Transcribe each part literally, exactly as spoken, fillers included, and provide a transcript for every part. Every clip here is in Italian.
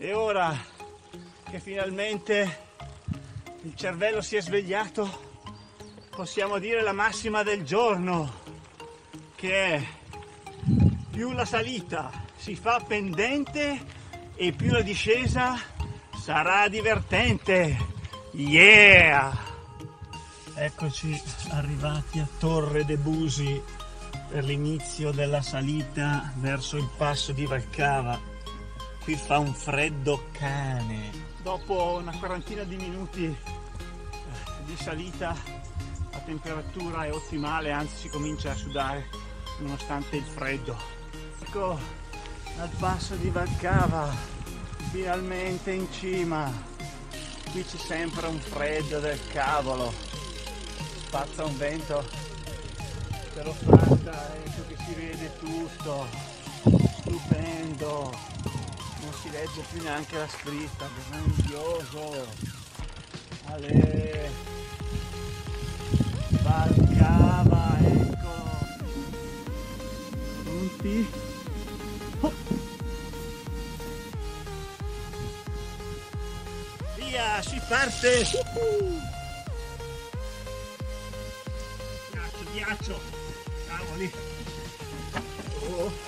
E ora che finalmente il cervello si è svegliato, possiamo dire la massima del giorno, che è: più la salita si fa pendente e più la discesa sarà divertente. Yeah! Eccoci arrivati a Torre de' Busi per l'inizio della salita verso il passo di Valcava. Qui fa un freddo cane. Dopo una quarantina di minuti di salita la temperatura è ottimale, anzi si comincia a sudare nonostante il freddo. Ecco al passo di Valcava, finalmente in cima. Qui c'è sempre un freddo del cavolo, spazza un vento che lo fatta, ecco che si vede tutto, stupendo. Non si legge più neanche la scritta, grandioso. Ale, Valcava, eccolo. Pronti? Oh. Via, si parte! Uh-huh. Ghiaccio, ghiaccio, cavoli. Oh.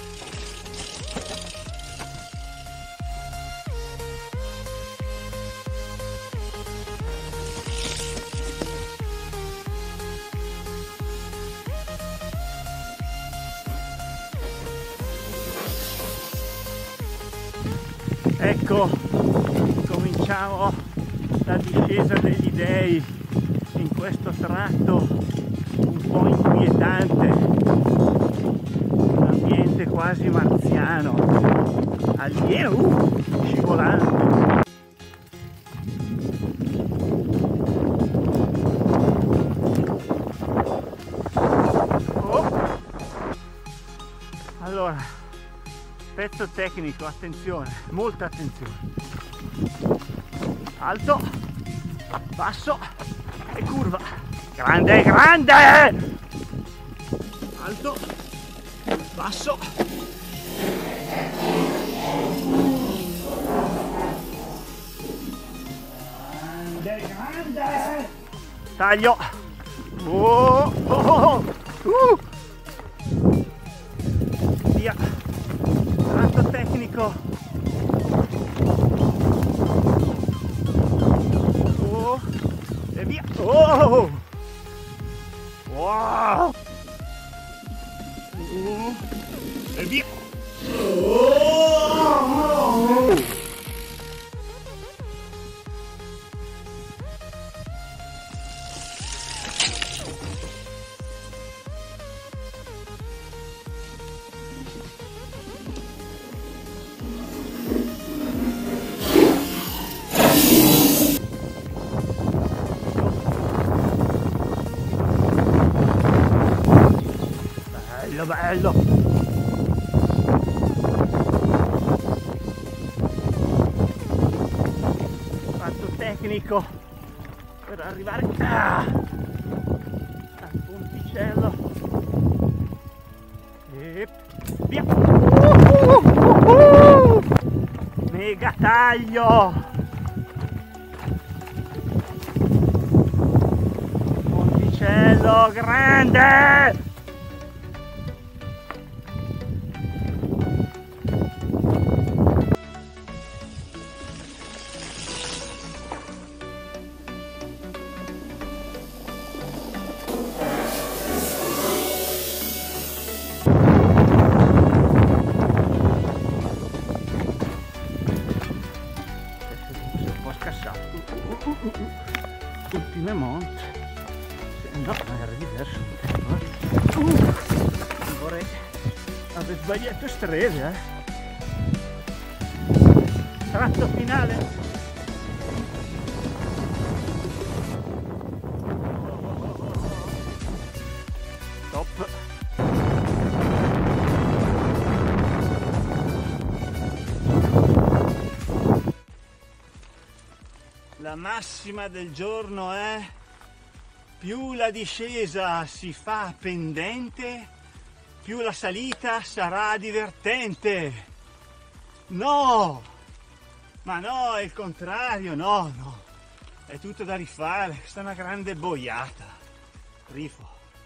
Ecco, cominciamo la discesa degli dei in questo tratto un po' inquietante, un ambiente quasi marziano, alieno, uh, scivolando. Oh. Allora, pezzo tecnico, attenzione, molta attenzione. Alto, basso e curva. Grande, grande! Alto, basso. Grande, grande! Taglio. Oh, oh, oh, uh. Via. Tratto tecnico. Oh, e via. Oh, wow. Oh, e via. Oh. Bello, bello! Fatto tecnico per arrivare ah, al ponticello e via! Uh, uh, uh, uh. Mega taglio! Ponticello grande! Ultime monte, se no era diverso. Uh, non vorrei aver sbagliato strade, eh. Tratto finale. Top. La massima del giorno è: più la discesa si fa pendente, più la salita sarà divertente. No! Ma no, è il contrario, no, no. È tutto da rifare, questa è una grande boiata. Rifo.